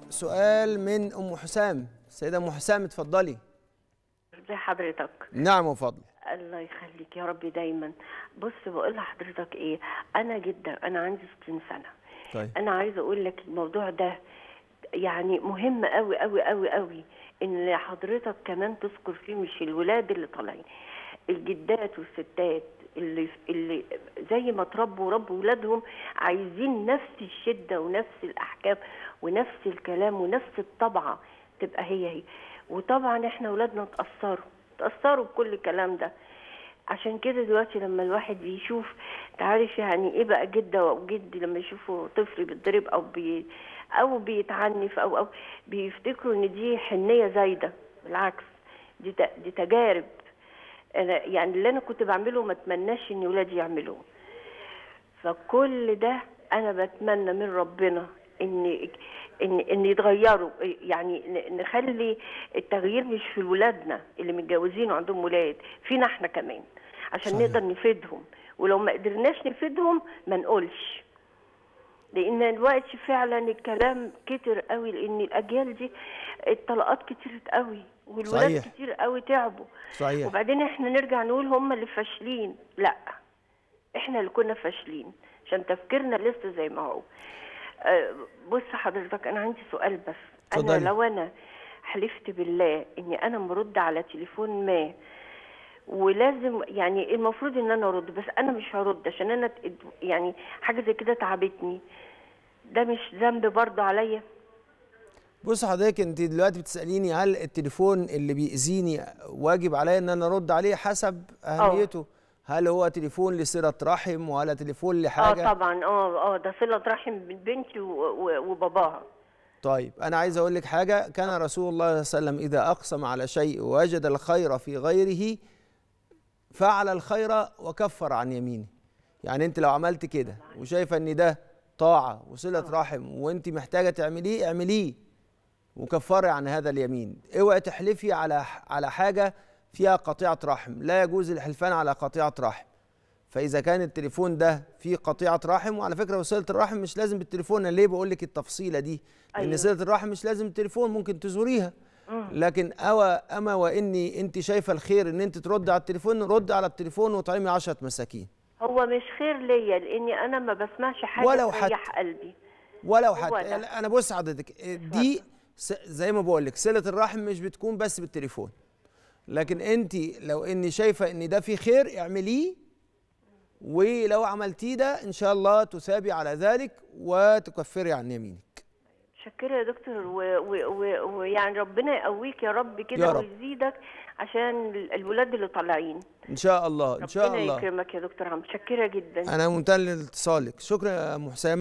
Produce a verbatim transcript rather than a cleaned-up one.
سؤال من ام حسام. السيده ام حسام اتفضلي. ازي حضرتك؟ نعم وفضل. الله يخليك يا رب دايما. بص بقول لحضرتك ايه، انا جدا انا عندي ستين سنه. طيب انا عايزه اقول لك الموضوع ده يعني مهم قوي قوي قوي قوي ان حضرتك كمان تذكر فيه، مش الولاد اللي طالعين، الجدات والستات اللي اللي زي ما تربوا وربوا ولادهم عايزين نفس الشده ونفس الاحكام ونفس الكلام ونفس الطبعه تبقى هي هي. وطبعا احنا ولادنا اتاثروا اتاثروا بكل الكلام ده. عشان كده دلوقتي لما الواحد بيشوف، تعرف يعني ايه بقى جده وجد لما يشوفوا طفل بيتضرب او بي او بيتعنف او او بيفتكروا ان دي حنيه زايده. بالعكس، دي دي تجارب. انا يعني اللي انا كنت بعمله ما اتمناش ان ولادي يعملوه. فكل ده انا بتمنى من ربنا ان ان ان يتغيروا، يعني نخلي التغيير مش في ولادنا اللي متجوزين وعندهم ولاد، فينا احنا كمان عشان صحيح. نقدر نفيدهم، ولو ما قدرناش نفيدهم ما نقولش، لان الوقت فعلا الكلام كتر قوي، لان الاجيال دي الطلاقات كترت قوي والولاد صحيح. كتير قوي تعبوا صحيح. وبعدين احنا نرجع نقول هم اللي فاشلين. لا، احنا اللي كنا فاشلين عشان تفكيرنا لسه زي ما هو. أه بص حضرتك، انا عندي سؤال بس. صدقني. انا لو انا حلفت بالله اني انا مرد على تليفون ما ولازم يعني المفروض ان انا ارد، بس انا مش هرد عشان انا يعني حاجه زي كده تعبتني، ده مش ذنب برضه عليا؟ بص حضرتك، انت دلوقتي بتساليني هل التليفون اللي بيأذيني واجب عليا ان انا ارد عليه حسب اهميته؟ أوه. هل هو تليفون لصلة رحم ولا تليفون لحاجه؟ اه طبعا. اه اه ده صلة رحم بين بنتي وباباها. طيب انا عايز اقول لك حاجه، كان رسول الله صلى الله عليه وسلم اذا اقسم على شيء ووجد الخير في غيره فعل الخير وكفر عن يمينه. يعني انت لو عملت كده وشايفه ان ده طاعه وصله رحم وانت محتاجه تعمليه، اعمليه وكفري عن هذا اليمين. اوعي تحلفي على على حاجه فيها قطيعه رحم، لا يجوز الحلفان على قطيعه رحم. فاذا كان التليفون ده فيه قطيعه رحم، وعلى فكره وصله الرحم مش لازم بالتليفون، انا ليه بقول لك التفصيله دي؟ لان أيوه. صله الرحم مش لازم التليفون، ممكن تزوريها. لكن أوا أما وإني أنت شايفة الخير إن أنت ترد على التليفون، رد على التليفون وطعمي عشرة مساكين. هو مش خير ليا لأني أنا ما بسمعش حاجة ولو تريح قلبي. ولو حتى أنا بص حضرتك، دي زي ما بقول لك صلة الرحم مش بتكون بس بالتليفون. لكن أنت لو إني شايفة إن ده فيه خير اعمليه، ولو عملتيه ده إن شاء الله تثابي على ذلك وتكفري عن يمينك. متشكرة يا دكتور، ويعني ربنا يقويك يا رب كده ويزيدك عشان الولاد اللي طالعين ان شاء الله. ان شاء الله ربنا يكرمك يا دكتور. متشكرة جدا. انا ممتن لاتصالك. شكرا يا ام حسام.